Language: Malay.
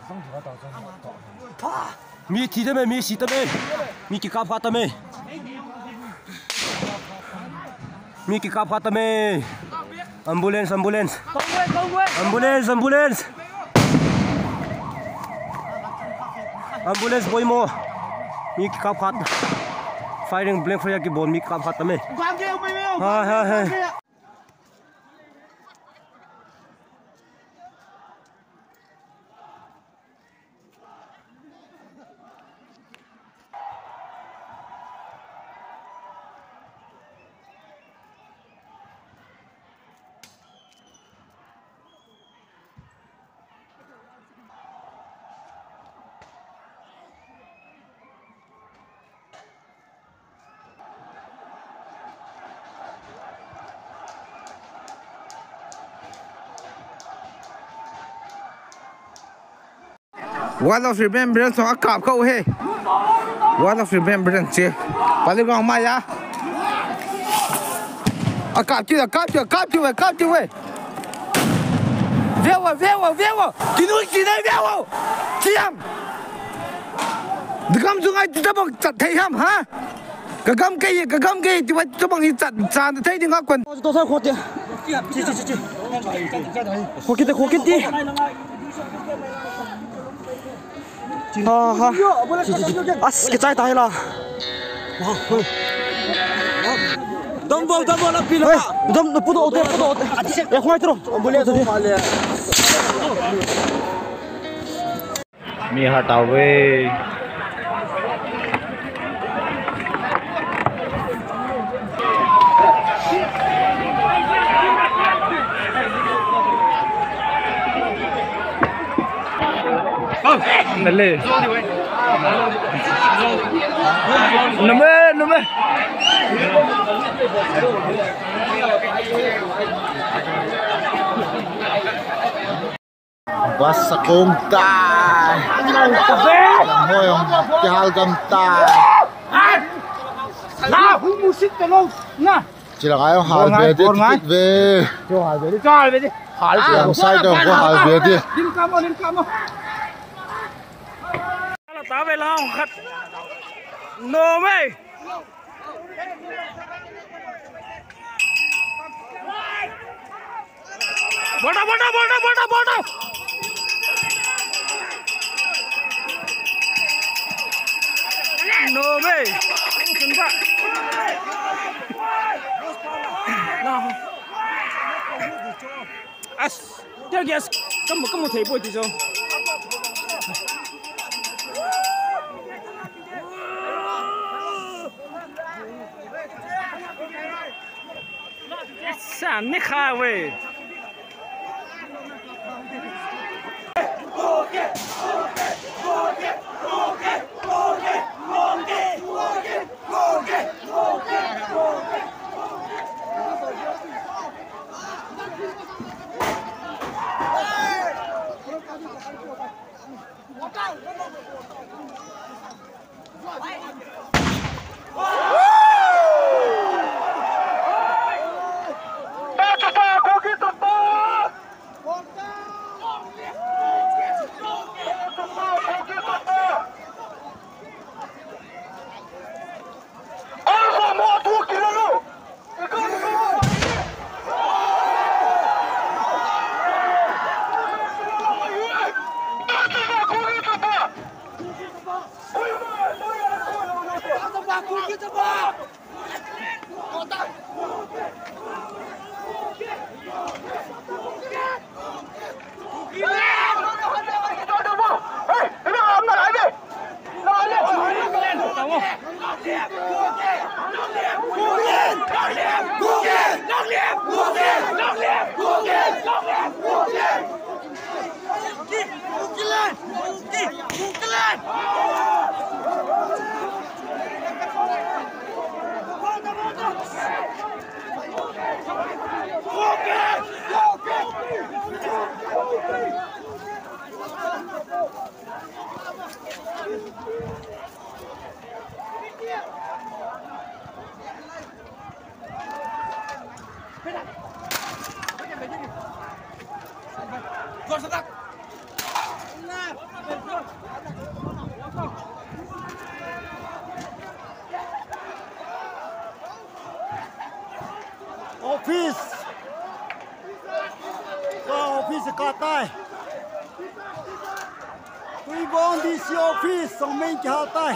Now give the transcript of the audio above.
มีทีได้ไหมมีสีได้ไหมมีกี่กับพัดได้ไหมมีกี่กับพัดได้ไหมambulance ambulance ambulance ambulance ambulance boy moมีกี่กับพัด firing blank fire กี่บอลมีกับพัดได้ไหมฮ่า Wall of remembrance of a cop go hey. Wall of remembrance here. Paligong Maya. A cop you, a cop you, a cop you, a cop you way. Vewa. Kinuki na vewa. Tiam. The gum to I to the take him, huh? Gagam gay, to what the bong is the taking up when. As kita tahu lah. Dombo lah pilih. Dom putu ote. Ya kau itu. Boleh tu. Mi hatawe. Nale. Nama. Basta kong tay. Hoy ang kahalgam tay. Na, humusik tolong. Na. Sila kayo halbedi tikit be. Jo halbedi. Yang side ko halbedi. Lim kamo. Tahu lah kat. No way. Boda. No way. As, dia guys, kamu thấy bôi thì sao? Sao nít khai vậy? Office. Office cả tay. Tôi bom đi siêu office xong mình chào tay.